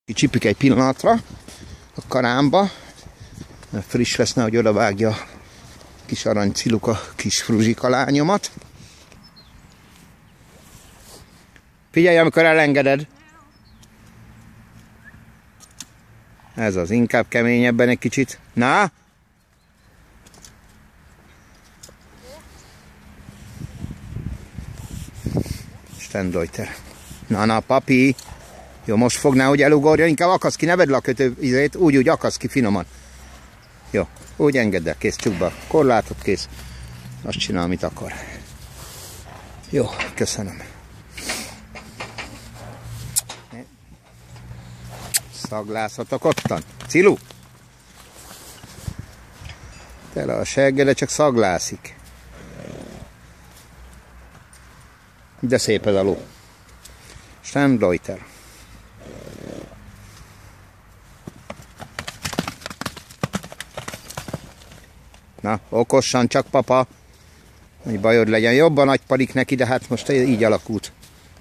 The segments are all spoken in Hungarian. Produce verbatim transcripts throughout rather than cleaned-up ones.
Csipik egy pillanatra a karámba, mert friss lesz, nehogy odavágja a kis aranyciluk a kis fruzsika lányomat. Figyelj, amikor elengeded. Ez az, inkább keményebben egy kicsit. Na? Stendeuter. Na, na, papi. Jó, most fogná, hogy elugorja, inkább akasz ki, ne vedd le a kötő izét, úgy, úgy akasz ki finoman. Jó, úgy engedd el, kész, csukd be a korlátot, kész. Azt csinál, amit akar. Jó, köszönöm. Szaglázhatok ottan. Cilu? Tele a seggede, csak szaglászik. De szép ez a ló. Stendeuter. Na, okosan csak, papa. Hogy bajod legyen. Jobban nagy parik neki, de hát most így alakult.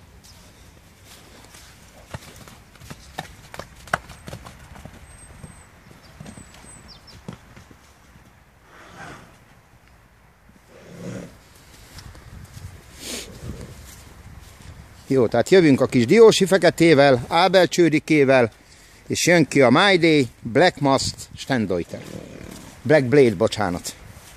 Jó, tehát jövünk a kis diósi feketével, Ábel csődikével, és jön ki a My Day, Black Must, Stendeuter. Black Blade, bocsánat.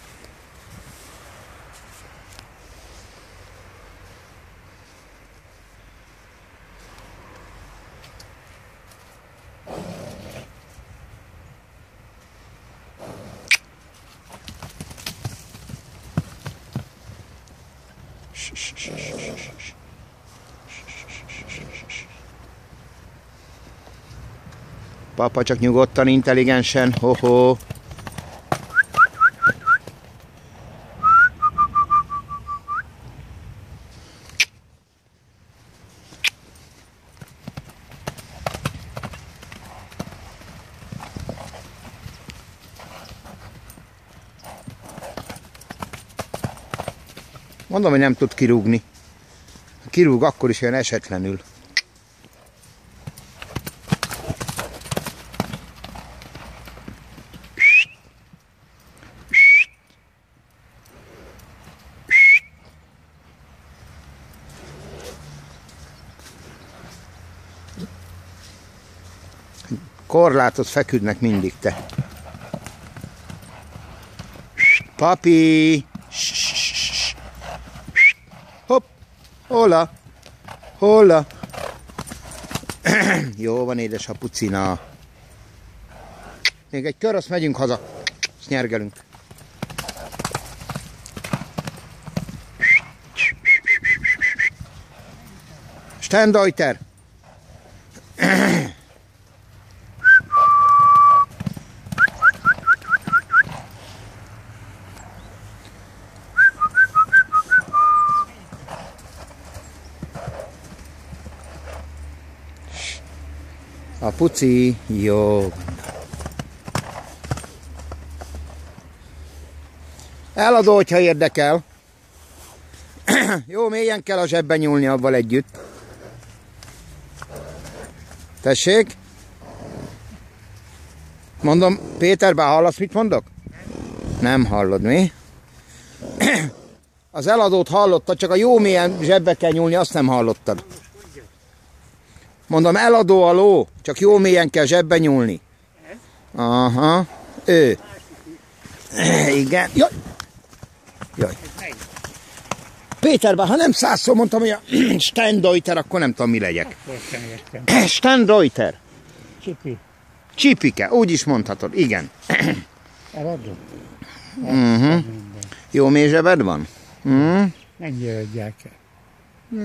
Papa, csak nyugodtan, intelligensen, ho-ho. Mondom, hogy nem tud kirúgni. Kirúg, akkor is olyan esetlenül. Korlátot feküdnek mindig, te. Papi! Hopp! Hola! Hola! Jó van, édesapucina. Még egy kör, azt megyünk haza. Azt nyergelünk. Stendeuter! A puci, jó. Eladó, hogyha érdekel. Jó, mélyen kell a zsebben nyúlni avval együtt. Tessék? Mondom, Péter, bár hallasz, mit mondok? Nem hallod, mi? Az eladót hallottad, csak a jó mélyen zsebbe kell nyúlni, azt nem hallottad. Mondom, eladó a ló, csak jó mélyen kell zsebbe nyúlni. Aha, ő. Igen. Jaj. Jaj. Péter, bár ha nem százszor mondtam, hogy a Stendeuter, akkor nem tudom, mi legyek. Stendeuter. Csipi. Csipike, úgy is mondhatod, igen. Eladom. Uh-huh. Jó mély zsebed van? Uh-huh. Mennyire adják el?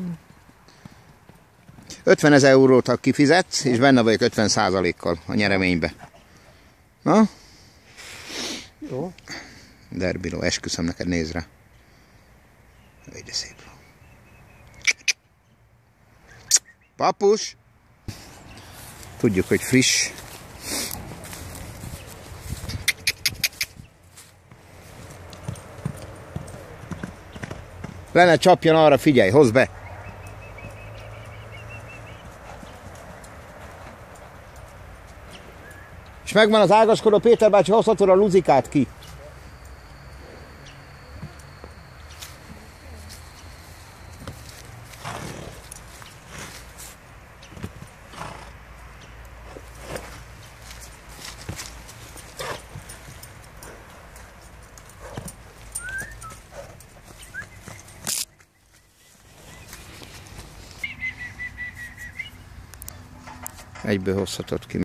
ötvenezer eurót, ha kifizetsz, és benne vagyok ötven százalékkal a nyereménybe. Na? Jó. Derbiló, esküszöm neked, nézd rá. De szép. Papus! Tudjuk, hogy friss. Le ne csapjon arra, figyelj, hozd be! És megvan az ágaskodó, Péter bácsi hozhatod a luzikát ki. Egyből hozhatod ki.